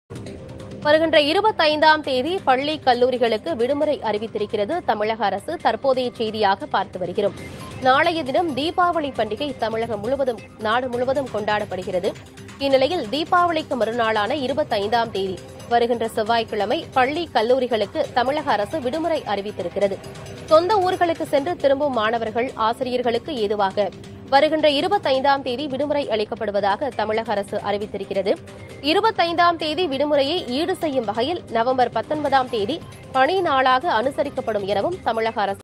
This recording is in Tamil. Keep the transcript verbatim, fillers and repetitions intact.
வருகின்ற இருபத்தைந்தாம் தேதி பள்ளி கல்லூரிகளுக்கு விடுமுறை அறிவித்திருக்கிறது தமிழக அரசு. தற்போதைய செய்தியாக பார்த்து வருகிறோம். நாளைய தினம் தீபாவளி பண்டிகை தமிழகம் முழுவதும் நாடு முழுவதும் கொண்டாடப்படுகிறது. இந்நிலையில் தீபாவளிக்கு மறுநாளான இருபத்தைந்தாம் தேதி வருகின்ற செவ்வாய்க்கிழமை பள்ளி கல்லூரிகளுக்கு தமிழக அரசு விடுமுறை அறிவித்திருக்கிறது. சொந்த ஊர்களுக்கு சென்று திரும்பும் மாணவர்கள், ஆசிரியர்களுக்கு ஏதுவாக வருகின்ற இருபத்தைந்தாம் தேதி விடுமுறை அளிக்கப்படுவதாக தமிழக அரசு அறிவித்திருக்கிறது. இருபத்தைந்தாம் தேதி விடுமுறையை ஈடு செய்யும் வகையில் நவம்பர் பத்தொன்பதாம் தேதி பணி நாளாக அனுசரிக்கப்படும் எனவும் தமிழக அரசு